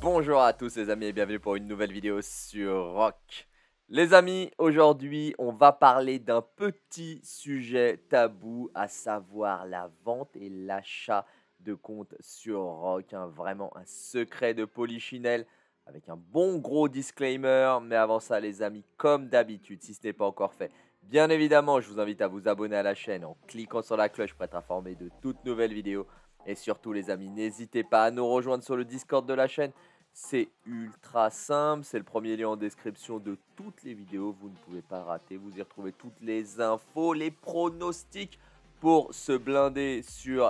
Bonjour à tous les amis et bienvenue pour une nouvelle vidéo sur Rock. Les amis, aujourd'hui on va parler d'un petit sujet tabou, à savoir la vente et l'achat de comptes sur Rock. Vraiment un secret de Polichinelle avec un bon gros disclaimer. Mais avant ça les amis, comme d'habitude, si ce n'est pas encore fait, bien évidemment je vous invite à vous abonner à la chaîne en cliquant sur la cloche pour être informé de toutes nouvelles vidéos. Et surtout les amis, n'hésitez pas à nous rejoindre sur le Discord de la chaîne. C'est ultra simple, c'est le premier lien en description de toutes les vidéos, vous ne pouvez pas rater, vous y retrouvez toutes les infos, les pronostics pour se blinder sur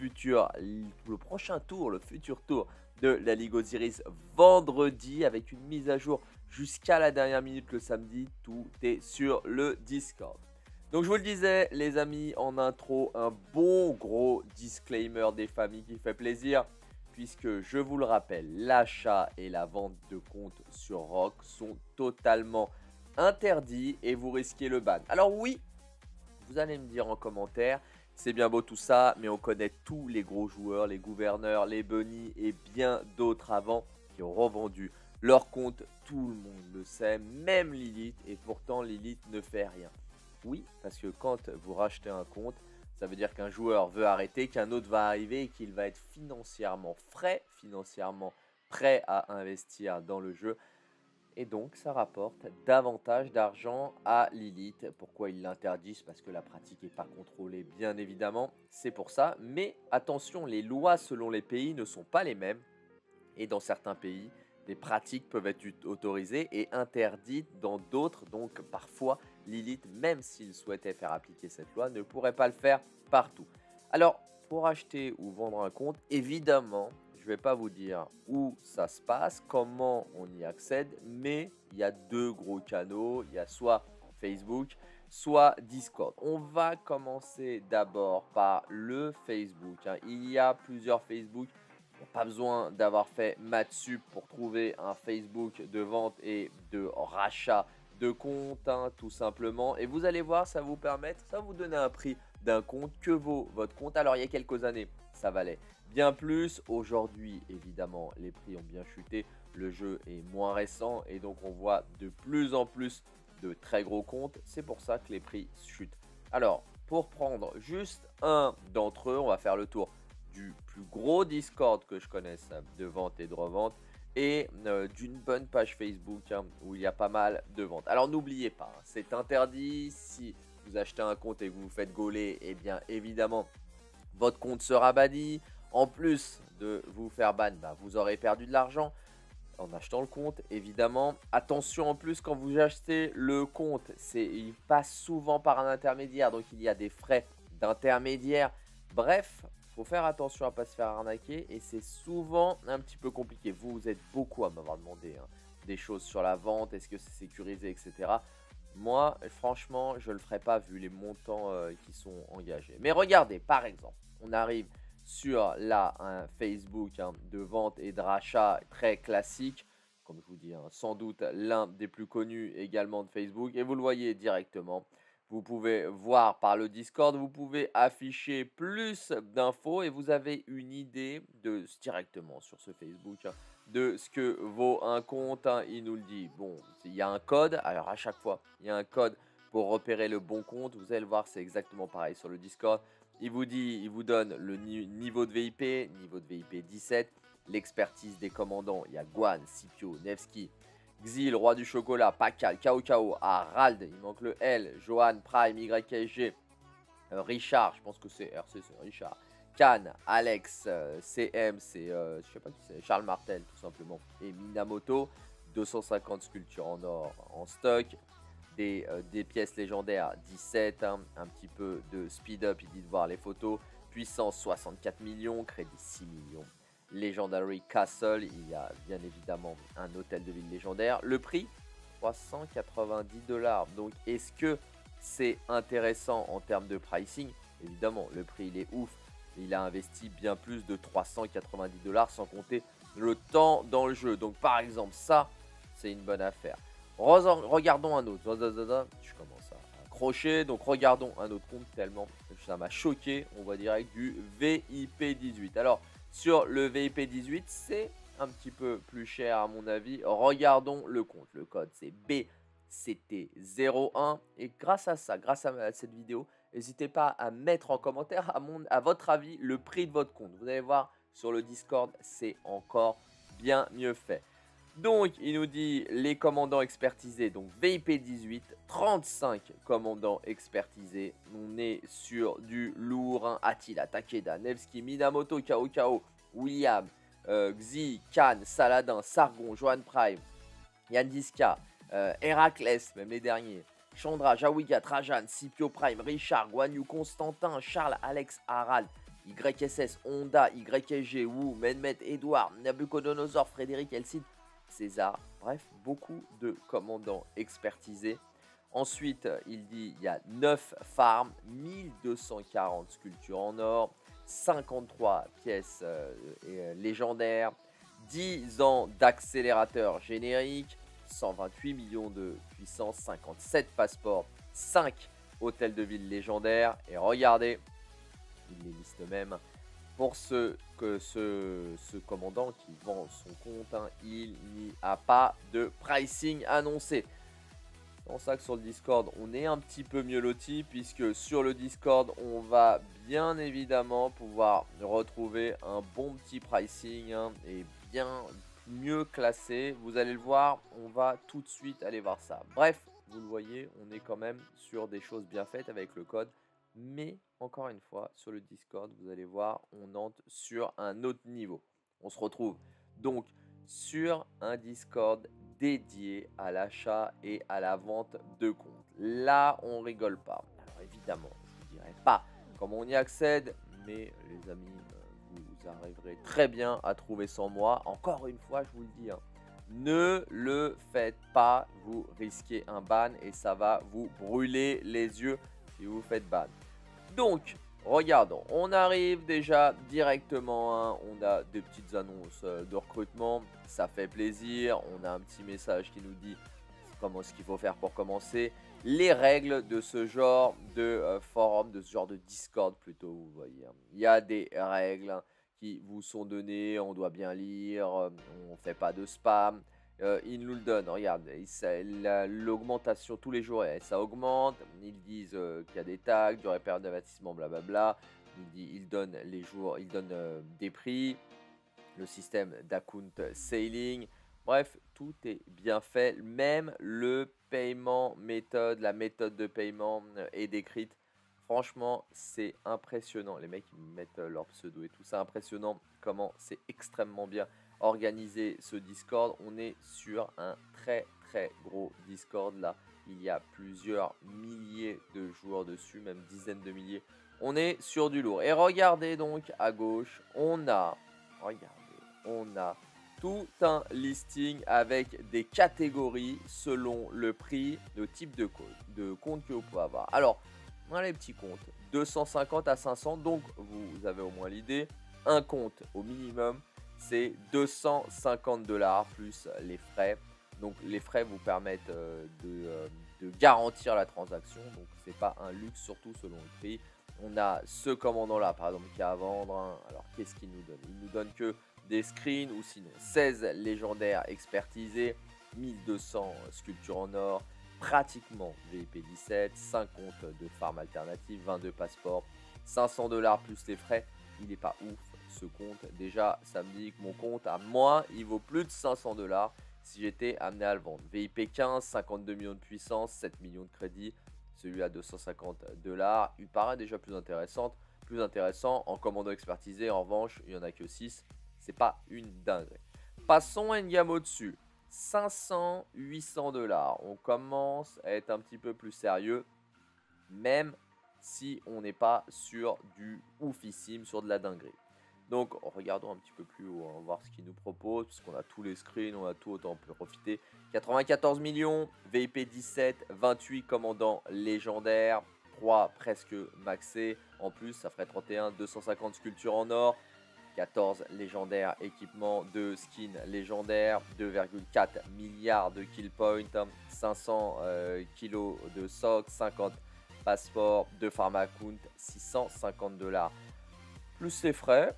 le prochain tour, le futur tour de la Ligue Osiris vendredi avec une mise à jour jusqu'à la dernière minute le samedi, tout est sur le Discord. Donc je vous le disais les amis en intro, un bon gros disclaimer des familles qui fait plaisir. Puisque, je vous le rappelle, l'achat et la vente de comptes sur Rock sont totalement interdits et vous risquez le ban. Alors oui, vous allez me dire en commentaire, c'est bien beau tout ça, mais on connaît tous les gros joueurs, les gouverneurs, les bunnies et bien d'autres avant qui ont revendu leurs comptes. Tout le monde le sait, même Lilith, et pourtant Lilith ne fait rien. Oui, parce que quand vous rachetez un compte, ça veut dire qu'un joueur veut arrêter, qu'un autre va arriver et qu'il va être financièrement frais, financièrement prêt à investir dans le jeu. Et donc, ça rapporte davantage d'argent à Lilith. Pourquoi ils l'interdisent? Parce que la pratique n'est pas contrôlée, bien évidemment. C'est pour ça. Mais attention, les lois selon les pays ne sont pas les mêmes. Et dans certains pays, des pratiques peuvent être autorisées et interdites dans d'autres. Donc parfois, Lilith, même s'il souhaitait faire appliquer cette loi, ne pourrait pas le faire partout. Alors, pour acheter ou vendre un compte, évidemment, je ne vais pas vous dire où ça se passe, comment on y accède, mais il y a deux gros canaux. Il y a soit Facebook, soit Discord. On va commencer d'abord par le Facebook. Il y a plusieurs Facebook. Pas besoin d'avoir fait Mathsup pour trouver un Facebook de vente et de rachat de compte, tout simplement. Et vous allez voir, ça va vous donner un prix d'un compte que vaut votre compte. Alors, il y a quelques années, ça valait bien plus. Aujourd'hui, évidemment, les prix ont bien chuté. Le jeu est moins récent et donc on voit de plus en plus de très gros comptes. C'est pour ça que les prix chutent. Alors, pour prendre juste un d'entre eux, on va faire le tour du plus gros Discord que je connaisse de vente et de revente et d'une bonne page Facebook où il y a pas mal de ventes. Alors n'oubliez pas, c'est interdit. Si vous achetez un compte et que vous vous faites gauler, et bien évidemment votre compte sera banni. En plus de vous faire ban, vous aurez perdu de l'argent en achetant le compte, évidemment. Attention en plus quand vous achetez le compte, il passe souvent par un intermédiaire, donc il y a des frais d'intermédiaire. Bref, faut faire attention à ne pas se faire arnaquer et c'est souvent un petit peu compliqué. Vous êtes beaucoup à m'avoir demandé des choses sur la vente, est-ce que c'est sécurisé, etc. Moi, franchement, je ne le ferai pas vu les montants qui sont engagés. Mais regardez, par exemple, on arrive sur là un Facebook de vente et de rachat très classique. Comme je vous dis, sans doute l'un des plus connus également de Facebook. Et vous le voyez directement. Vous pouvez voir par le Discord, vous pouvez afficher plus d'infos et vous avez une idée directement sur ce Facebook de ce que vaut un compte. Il nous le dit. Bon, il y a un code. Alors à chaque fois, il y a un code pour repérer le bon compte. Vous allez le voir, c'est exactement pareil sur le Discord. Il vous donne le niveau de VIP, niveau de VIP 17, l'expertise des commandants. Il y a Guan, Scipio, Nevsky, Xil, Roi du Chocolat, Pakal, Kao, Harald, il manque le L, Johan, Prime, YKG, Richard, je pense que c'est RC, c'est Richard, Khan, Alex, CM, c'est, je sais pas qui c'est, Charles Martel tout simplement, et Minamoto, 250 sculptures en or en stock, des pièces légendaires 17, un petit peu de speed up, il dit de voir les photos, puissance 64 millions, crédit 6 millions. Legendary Castle, il y a bien évidemment un hôtel de ville légendaire. Le prix, 390 $. Donc, est-ce que c'est intéressant en termes de pricing? Évidemment, le prix, il est ouf. Il a investi bien plus de 390 $ sans compter le temps dans le jeu. Donc, par exemple, ça, c'est une bonne affaire. Regardons un autre. Je commence à accrocher. Donc, regardons un autre compte tellement ça m'a choqué. On voit direct du VIP 18. Alors, sur le VIP 18, c'est un petit peu plus cher à mon avis. Regardons le compte. Le code c'est BCT01 et grâce à ça, grâce à cette vidéo, n'hésitez pas à mettre en commentaire à votre avis le prix de votre compte. Vous allez voir sur le Discord, c'est encore bien mieux fait. Donc, il nous dit les commandants expertisés, donc VIP 18, 35 commandants expertisés. On est sur du lourd, hein. Attila, Takeda, Nevsky, Minamoto, Kao, William, Xi, Khan, Saladin, Sargon, Johan Prime, Yandiska, Héraclès, même les derniers. Chandra, Jawiga, Trajan, Scipio Prime, Richard, Guan Yu, Constantin, Charles, Alex, Harald, YSS, Honda, YSG, Wu, Mehmet, Edouard, Nabucodonosor, Frédéric, Elcide, César, bref, beaucoup de commandants expertisés. Ensuite, il dit il y a 9 farms, 1240 sculptures en or, 53 pièces légendaires, 10 ans d'accélérateur générique, 128 millions de puissance, 57 passeports, 5 hôtels de ville légendaires. Et regardez, il les liste même. Pour ce commandant qui vend son compte, hein, il n'y a pas de pricing annoncé. C'est pour ça que sur le Discord, on est un petit peu mieux loti, puisque sur le Discord, on va bien évidemment pouvoir retrouver un bon petit pricing, hein, et bien mieux classé. Vous allez le voir, on va tout de suite aller voir ça. Bref, vous le voyez, on est quand même sur des choses bien faites avec le code. Mais encore une fois, sur le Discord, vous allez voir, on entre sur un autre niveau. On se retrouve donc sur un Discord dédié à l'achat et à la vente de comptes. Là, on rigole pas. Alors évidemment, je vous dirai pas comment on y accède, mais les amis, vous arriverez très bien à trouver sans moi. Encore une fois, je vous le dis, hein, ne le faites pas. Vous risquez un ban et ça va vous brûler les yeux si vous faites ban. Donc, regardons, on arrive déjà directement, hein, on a des petites annonces de recrutement, ça fait plaisir, on a un petit message qui nous dit comment ce qu'il faut faire pour commencer, les règles de ce genre de forum, de ce genre de Discord plutôt, vous voyez. Hein. Il y a des règles, hein, qui vous sont données, on doit bien lire, on ne fait pas de spam. Ils nous le donnent, regarde, l'augmentation tous les jours, ça augmente. Ils disent qu'il y a des tags, durée période d'investissement, blablabla. Ils donnent les jours, ils donnent des prix, le système d'account sailing. Bref, tout est bien fait. Même le paiement méthode, la méthode de paiement est décrite. Franchement, c'est impressionnant. Les mecs, ils mettent leur pseudo et tout. C'est impressionnant comment c'est extrêmement bien organisé ce Discord. On est sur un très gros Discord là. Il y a plusieurs milliers de joueurs dessus, même dizaines de milliers. On est sur du lourd. Et regardez donc à gauche, on a tout un listing avec des catégories selon le prix, le type de compte que vous pouvez avoir. Alors, on a les petits comptes, 250 à 500, donc vous avez au moins l'idée. Un compte au minimum, c'est 250 $ plus les frais. Donc les frais vous permettent de garantir la transaction, donc c'est pas un luxe, surtout selon le prix. On a ce commandant là par exemple qui a à vendre, hein. Alors qu'est-ce qu'il nous donne? Il nous donne que des screens ou sinon 16 légendaires expertisés, 1200 sculptures en or, pratiquement VIP 17, 5 comptes de farm alternative, 22 passeports, 500 $ plus les frais. Il n'est pas ouf ce compte. Déjà, ça me dit que mon compte à moi, il vaut plus de 500 $ si j'étais amené à le vendre. VIP 15, 52 millions de puissance, 7 millions de crédits. Celui à 250 $, il paraît déjà plus intéressant. En commandant expertisé, en revanche, il n'y en a que 6. C'est pas une dinguerie. Passons à une gamme au-dessus. 500, 800 $. On commence à être un petit peu plus sérieux, même si on n'est pas sur du oufissime, sur de la dinguerie. Donc, regardons un petit peu plus haut, on va voir ce qu'il nous propose, puisqu'on a tous les screens, on a tout, autant on peut profiter. 94 millions, VIP 17, 28 commandants légendaires, 3 presque maxés. En plus, ça ferait 31, 250 sculptures en or, 14 légendaires équipements, 2 skins légendaires, 2,4 milliards de kill points, 500 kilos de soc, 50 passeports, 2 pharma account, 650 $. Plus les frais,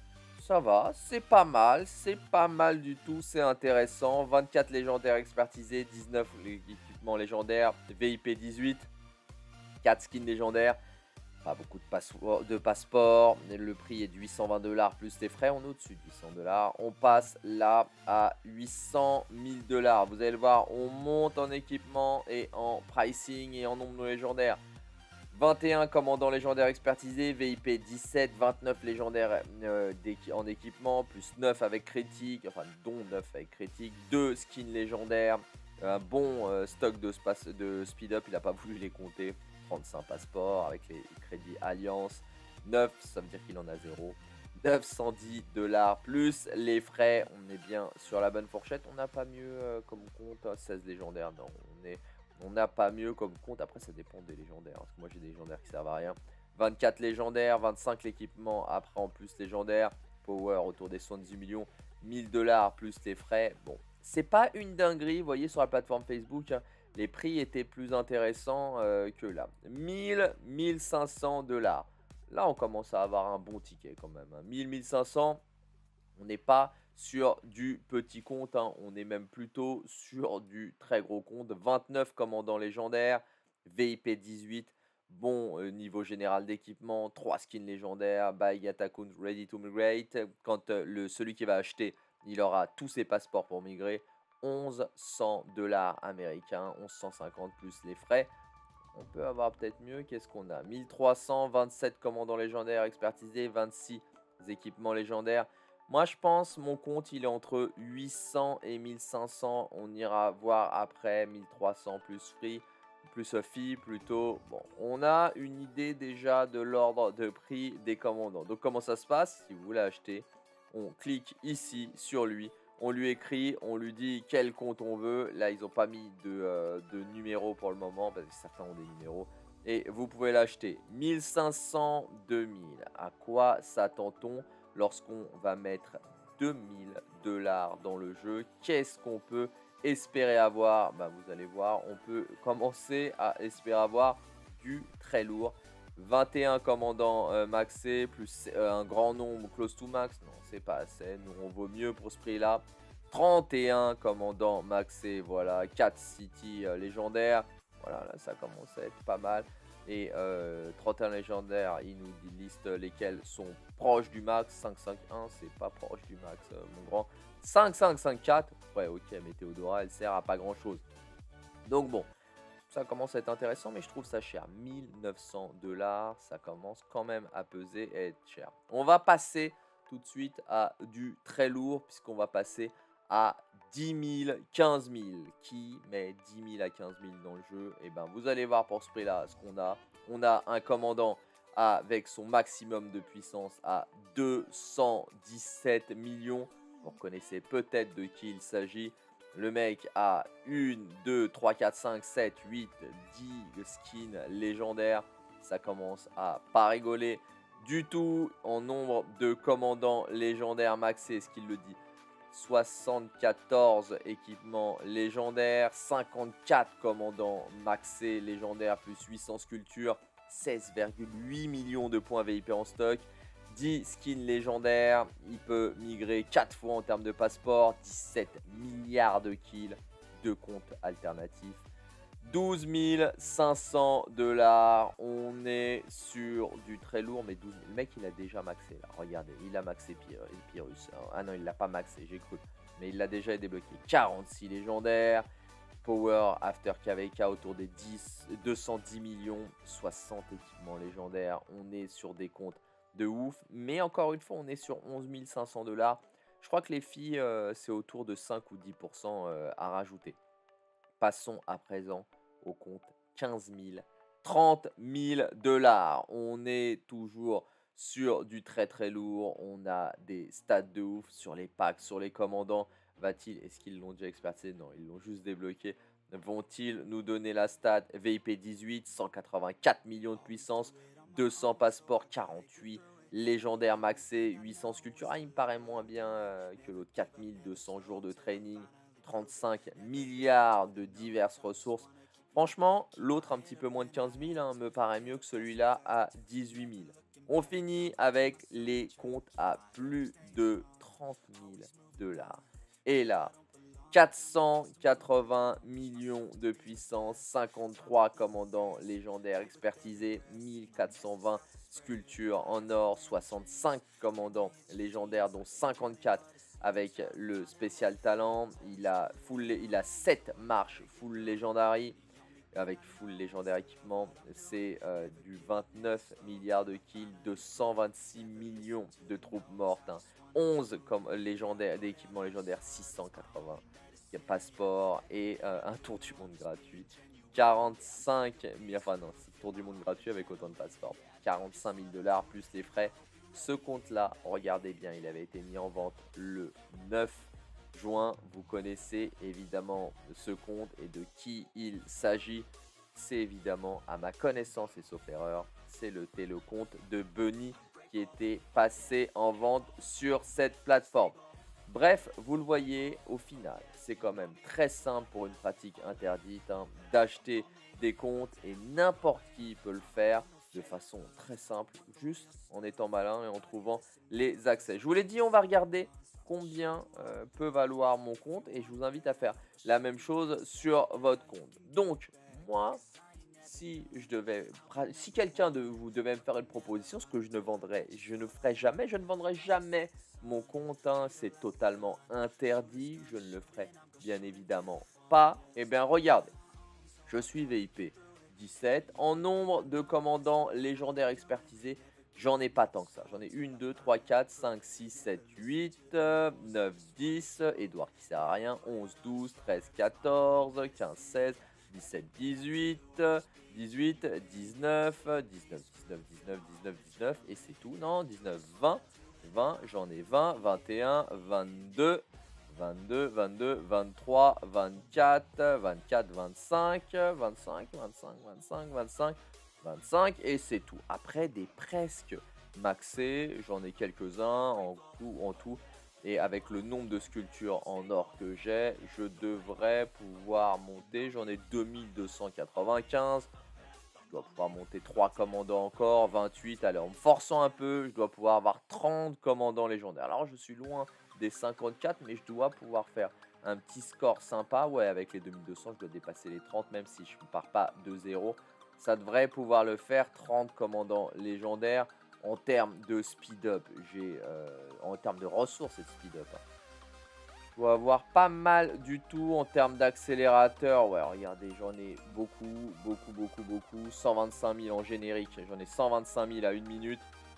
Ça va, c'est pas mal du tout, c'est intéressant. 24 légendaires expertisés, 19 équipements légendaires, VIP 18, 4 skins légendaires. Pas beaucoup de passeports. Le prix est de 820 $ plus les frais. On est au-dessus de 800 $. On passe là à 800 000 $. Vous allez le voir, on monte en équipement et en pricing et en nombre légendaires. 21 commandants légendaires expertisés, VIP 17, 29 légendaires en équipement, plus 9 avec critique, enfin dont 9 avec critique, 2 skins légendaires, un bon stock de speed up, il n'a pas voulu les compter. 35 passeports avec les crédits Alliance, 9, ça veut dire qu'il en a 0. 910 $ plus les frais, on est bien sur la bonne fourchette. On n'a pas mieux comme compte, 16 légendaires, non, on n'a pas mieux comme compte. Après, ça dépend des légendaires, parce que moi j'ai des légendaires qui servent à rien. 24 légendaires, 25 l'équipement, après en plus légendaire, power autour des 70 millions, 1000 $ plus les frais. Bon, c'est pas une dinguerie, vous voyez sur la plateforme Facebook, hein, les prix étaient plus intéressants que là. 1500 $. Là, on commence à avoir un bon ticket quand même. 1500, on n'est pas sur du petit compte, hein. On est même plutôt sur du très gros compte. 29 commandants légendaires, VIP 18, bon niveau général d'équipement, 3 skins légendaires, buy get account ready to migrate. Quand celui qui va acheter, il aura tous ses passeports pour migrer. 1100 $ américains, 1150 plus les frais. On peut avoir peut-être mieux. Qu'est-ce qu'on a? 1327 commandants légendaires expertisés, 26 équipements légendaires. Moi, je pense mon compte, il est entre 800 et 1500. On ira voir après 1300 plus free, plus fee plutôt. Bon, on a une idée déjà de l'ordre de prix des commandants. Donc, comment ça se passe? Si vous voulez acheter, on clique ici sur lui. On lui écrit, on lui dit quel compte on veut. Là, ils n'ont pas mis de numéro pour le moment, parce que certains ont des numéros. Et vous pouvez l'acheter 1500, 2000. À quoi s'attend-on lorsqu'on va mettre 2000 $ dans le jeu? Qu'est-ce qu'on peut espérer avoir? Bah, vous allez voir, on peut commencer à espérer avoir du très lourd. 21 commandants maxés, plus un grand nombre close to max. Non, c'est pas assez. Nous, on vaut mieux pour ce prix-là. 31 commandants maxés, voilà. 4 city légendaires. Voilà, là, ça commence à être pas mal. Et 31 légendaires, il nous liste lesquels sont proches du max. 551, c'est pas proche du max, mon grand. 5554, ouais, ok, mais Théodora, elle sert à pas grand-chose. Donc bon, ça commence à être intéressant, mais je trouve ça cher. 1900 $, ça commence quand même à peser et être cher. On va passer tout de suite à du très lourd, puisqu'on va passer à 10 000, 15 000. Qui met 10 000 à 15 000 dans le jeu? Et ben, vous allez voir pour ce prix-là ce qu'on a. On a un commandant avec son maximum de puissance à 217 millions. Vous reconnaissez peut-être de qui il s'agit. Le mec a 1, 2, 3, 4, 5, 7, 8, 10 skins légendaires. Ça commence à pas rigoler du tout en nombre de commandants légendaires maxés. Est-ce qu'il le dit? 74 équipements légendaires, 54 commandants maxés légendaires plus 800 sculptures, 16,8 millions de points VIP en stock. 10 skins légendaires, il peut migrer 4 fois en termes de passeport, 17 milliards de kills, 2 comptes alternatifs, 12 500 $, on est sur du très lourd, mais 12 000. Le mec il a déjà maxé là, regardez, il a maxé Pyrrhus, ah non il l'a pas maxé, j'ai cru, mais il l'a déjà débloqué, 46 légendaires, Power After KVK autour des 210 millions, 60 équipements légendaires, on est sur des comptes de ouf, mais encore une fois on est sur 11 500 $. Je crois que les filles c'est autour de 5 ou 10% à rajouter. Passons à présent au compte 15 000, 30 000 $. On est toujours sur du très très lourd, on a des stats de ouf sur les packs, sur les commandants. Est-ce qu'ils l'ont déjà expertisé? Non, ils l'ont juste débloqué. Vont-ils nous donner la stat? VIP 18, 184 millions de puissance, 200 passeports, 48 légendaires maxés, 800 sculptures. Ah, il me paraît moins bien que l'autre. 4200 jours de training, 35 milliards de diverses ressources. Franchement, l'autre un petit peu moins de 15 000 hein, me paraît mieux que celui-là à 18 000. On finit avec les comptes à plus de 30 000 $. Et là, 480 millions de puissance, 53 commandants légendaires expertisés, 1420 sculptures en or, 65 commandants légendaires dont 54 avec le spécial talent. Il a 7 marches full legendary avec full légendaire équipement. C'est du 29 milliards de kills, 226 millions de troupes mortes, hein. 11 comme d'équipements légendaires, 680 passeports et un tour du monde gratuit. 45 000, enfin non, c'est tour du monde gratuit avec autant de passeports. 45 000 $ plus les frais. Ce compte-là, regardez bien, il avait été mis en vente le 9 juin. Vous connaissez évidemment ce compte et de qui il s'agit. C'est évidemment, à ma connaissance et sauf erreur, c'est le télécompte de Bunny qui était passé en vente sur cette plateforme. Bref, vous le voyez, au final, c'est quand même très simple pour une pratique interdite, hein, d'acheter des comptes et n'importe qui peut le faire de façon très simple, juste en étant malin et en trouvant les accès. Je vous l'ai dit, on va regarder combien peut valoir mon compte et je vous invite à faire la même chose sur votre compte. Donc, moi, si quelqu'un de vous devait me faire une proposition, ce que je ne ferai jamais, je ne vendrai jamais mon compte, hein, c'est totalement interdit, je ne le ferai bien évidemment pas. Eh bien, regardez, je suis VIP 17, en nombre de commandants légendaires expertisés, j'en ai pas tant que ça. J'en ai 1, 2, 3, 4, 5, 6, 7, 8, 9, 10. Edouard qui sert à rien. 11, 12, 13, 14, 15, 16, 17, 18, 18, 19, 19, 19, 19, 19, 19. Et c'est tout. Non, 19, 20. 20, j'en ai 20, 21, 22, 22, 22, 23, 24, 24, 25, 25, 25, 25, 25, 25 et c'est tout. Après des presque maxés, j'en ai quelques-uns en tout et avec le nombre de sculptures en or que j'ai, je devrais pouvoir monter, j'en ai 2295. Je dois pouvoir monter 3 commandants encore, 28, allez en me forçant un peu, je dois pouvoir avoir 30 commandants légendaires. Alors je suis loin des 54, mais je dois pouvoir faire un petit score sympa. Ouais, avec les 2200, je dois dépasser les 30, même si je ne pars pas de 0. Ça devrait pouvoir le faire, 30 commandants légendaires. En termes de speed-up, en termes de ressources et de speed-up, hein, je dois avoir pas mal du tout en termes d'accélérateur. Ouais, regardez, j'en ai beaucoup, beaucoup, beaucoup, beaucoup. 125 000 en générique. J'en ai 125 000 à 1 minute.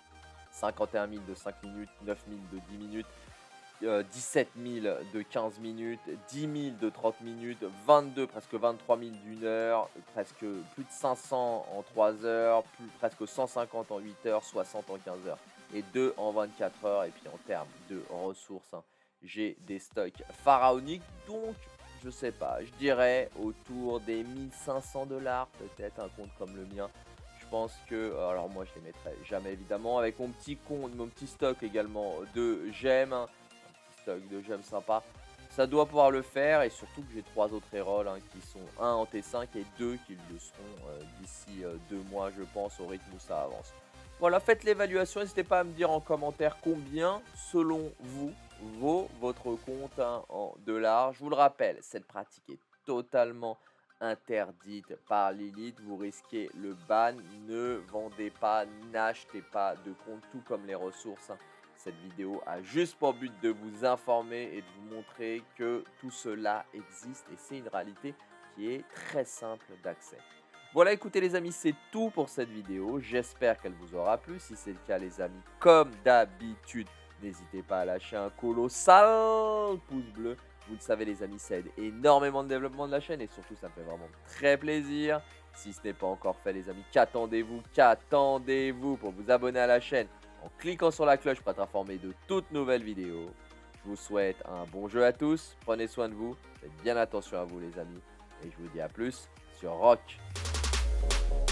51 000 de 5 minutes. 9 000 de 10 minutes. 17 000 de 15 minutes. 10 000 de 30 minutes. 22, presque 23 000 d'une heure. Presque plus de 500 en 3 heures. Presque 150 en 8 heures. 60 en 15 heures. Et 2 en 24 heures. Et puis en termes de ressources, hein, j'ai des stocks pharaoniques, donc je sais pas, je dirais autour des 1500 $, peut-être un compte comme le mien. Je pense que, alors moi je les mettrai jamais évidemment, avec mon petit compte, mon petit stock également de gemmes, un petit stock de gemmes sympa, ça doit pouvoir le faire et surtout que j'ai 3 autres rerolls, hein, qui sont 1 en T5 et 2 qui le seront d'ici 2 mois je pense au rythme où ça avance. Voilà, faites l'évaluation, n'hésitez pas à me dire en commentaire combien selon vous vaut votre compte, hein, en dollars. Je vous le rappelle, cette pratique est totalement interdite par l'élite. Vous risquez le ban. Ne vendez pas, n'achetez pas de compte, tout comme les ressources, hein. Cette vidéo a juste pour but de vous informer et de vous montrer que tout cela existe et c'est une réalité qui est très simple d'accès. Voilà, écoutez les amis, c'est tout pour cette vidéo. J'espère qu'elle vous aura plu. Si c'est le cas les amis, comme d'habitude, n'hésitez pas à lâcher un colossal pouce bleu. Vous le savez les amis, ça aide énormément de développement de la chaîne et surtout ça me fait vraiment très plaisir. Si ce n'est pas encore fait les amis, qu'attendez-vous pour vous abonner à la chaîne en cliquant sur la cloche pour être informé de toutes nouvelles vidéos. Je vous souhaite un bon jeu à tous, prenez soin de vous, faites bien attention à vous les amis et je vous dis à plus sur Rock.